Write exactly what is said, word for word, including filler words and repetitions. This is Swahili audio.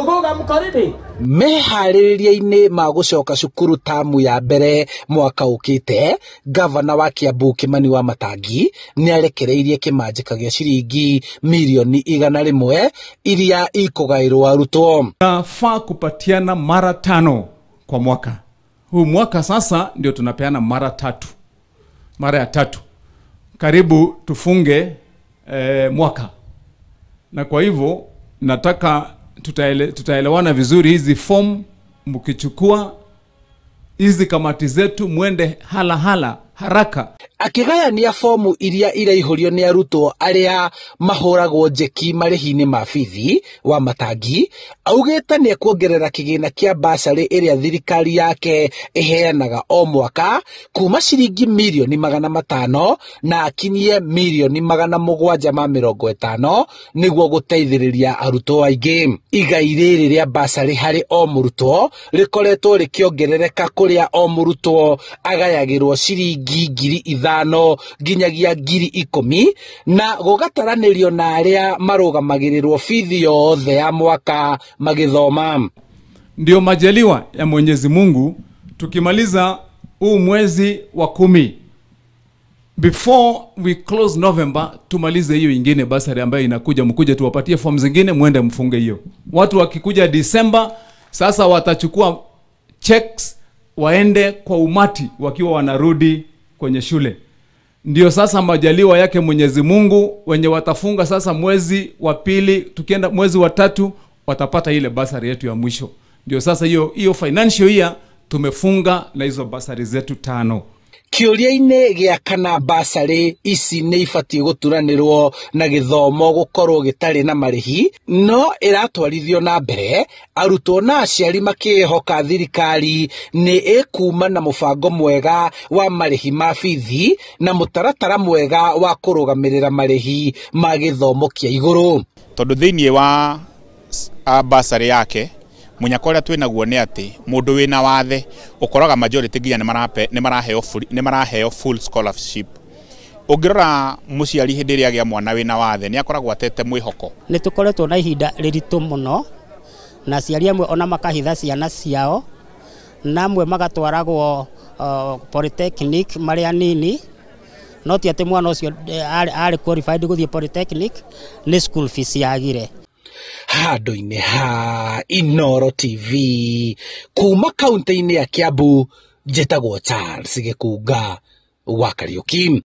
meharĩrĩria-inĩ ma gũcoka cukuru tamu ya mbere mwaka ũkĩte, gavana wa Kiambu Kimani wa Matangi nĩarekereirie kĩmanjĩka gĩa ciringi milioni igana rĩmwe iria ikũgaĩrwo arutwo. Tunafaa kupatiana mara tano kwa mwaka. Huu mwaka sasa ndio tunapeana mara tatu. Mara ya tatu. Karibu tufunge eh, mwaka. Na kwa hivyo nataka tutaele, tutaelewana vizuri. Hizi form mkichukua, hizi kamati zetu mwende hala hala haraka. Akigayania fomu iria iraihũrio nĩ arutwo arĩa mahũragwo njeki marĩhi-inĩ ma bithi wa Matangi, augĩte nĩ kuongerera kĩgĩna kĩa mbacarĩ ĩrĩa thirikari yake ĩheanaga o mwaka kuma ciringi milioni magana matano na akinyie milioni magana mũgwanja ma mĩrongo ĩtano nĩguo gũteithĩrĩria arutwo aingĩ. Igai rĩrĩ rĩa mbacarĩ harĩ o mũrutwo rĩkoretwo rĩkĩongerereka kũrĩa o mũrutwo agayagĩrwo ciringi ngiri ithano nginyagia ngiri ikũmi na gũgataranĩrio na arĩa marũgamagĩrĩrwo bithi yothe ya mwaka magĩthoma. Ndio majaliwa ya Mwenyezi Mungu, tukimaliza huu mwezi wa kumi, before we close November, tumalize hiyo ingine basari ambayo inakuja, mkuje tuwapatie form zingine muende mfunge hiyo. Watu wakikuja December sasa watachukua checks waende kwa umati wakiwa wanarudi kwenye shule. Ndio sasa majaliwa yake Mwenyezi Mungu, wenye watafunga sasa mwezi wa pili, tukienda mwezi wa tatu watapata ile basari yetu ya mwisho. Ndio sasa hiyo hiyo financial year tumefunga na hizo basari zetu tano. Kĩũria-inĩ gĩa kana mbacarĩ ici nĩ ibatiĩ gũturanĩrwo na gĩthomo gũkorwo gĩtarĩ na marĩhi no ĩratwarithio na mbere, arutwo na aciari makĩhoka thirikari nĩ ĩkuma na mũbango mwega wa marĩhi ma bithi na mũtaratara mwega wa kũrũgamĩrĩra marĩhi ma gĩthomo kĩa igũrũ. Tondũ thĩinĩ wa mbacarĩ yake munyako ũrĩa twĩnaguo nĩ atĩ mũndũ wĩna wathe ũkoraga majority nginya nĩ maraheo nĩ maraheo full scholarship. Ũngĩrora mũciari hĩndĩ ĩrĩa agĩa mwana wĩna wathe nĩ akoragwo atete mwĩhoko. Nĩ tũkoretwo na ihinda rĩritũ mũno na aciari amwe ona makahitha ciana ciao na amwe magatwaragwo uh, polytechnic marĩ anini, no ti atĩ mwana ũcio arĩ qualified gũthiĩ polytechnic, nĩ school fees yagire. Handũ-inĩ ha Inooro T V kuma kaunti-inĩ ya Kiambu, njĩtagwo Charles Gĩkunga wa Kariũki.